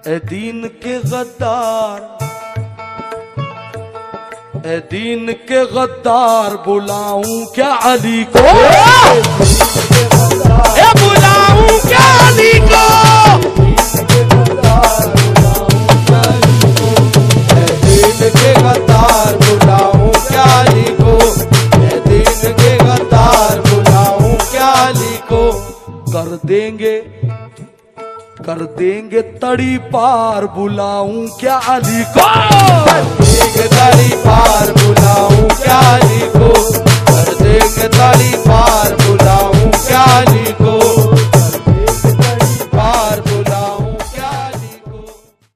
ए दीन के गद्दार, ए दीन के गद्दार, बुलाऊं क्या अली को? ए बुलाऊं क्या अली को? ए दीन के गद्दार, बुलाऊं क्या अली को? ए दीन के गद्दार, बुलाऊं क्या अली को? कर देंगे तड़ी पार, बुलाऊं क्या अली को? कर देंगे तड़ी